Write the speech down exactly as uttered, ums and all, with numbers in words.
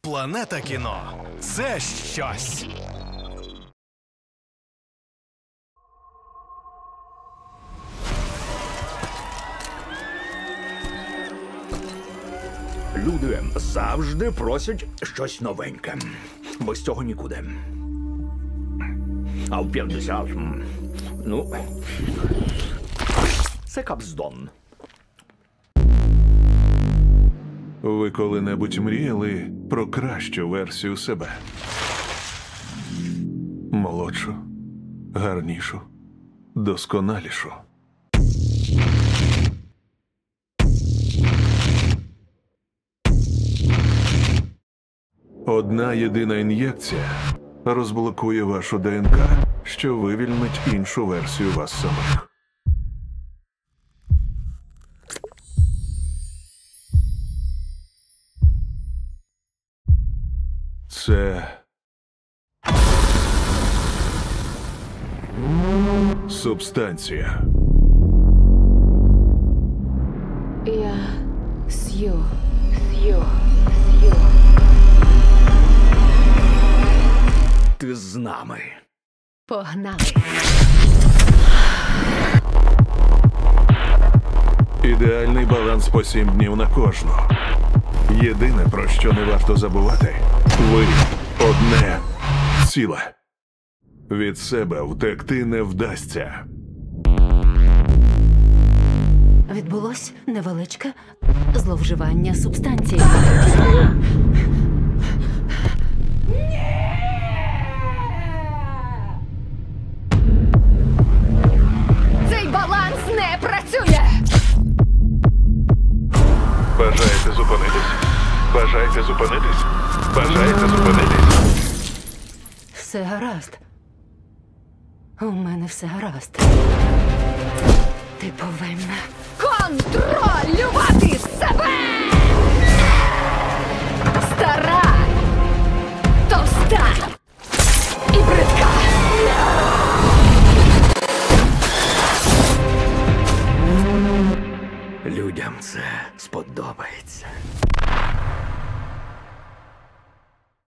Планета кіно – це щось. Люди завжди просять щось новеньке. Без цього нікуди. А в п'ятдесят, ну, це капздон. Ви коли-небудь мріяли про кращу версію себе? Молодшу, гарнішу, досконалішу. Одна єдина ін'єкція розблокує вашу ДНК, що вивільнить іншу версію вас самих. Це субстанція. Я Сью, Сью, Сью. Ти з нами. Погнали. Ідеальний баланс по сім днів на кожну. Єдине, про що не варто забувати – ви одне ціле. Від себе втекти не вдасться. Відбулось невеличке зловживання субстанції. Цей баланс не працює! Бажаєте зупинитись? Бажаєте зупинитись? Бажаєте зупинитись? Все гаразд. У мене все гаразд. Ти повинна контролювати себе! Стара, товста і бридка. Людям це сподобається.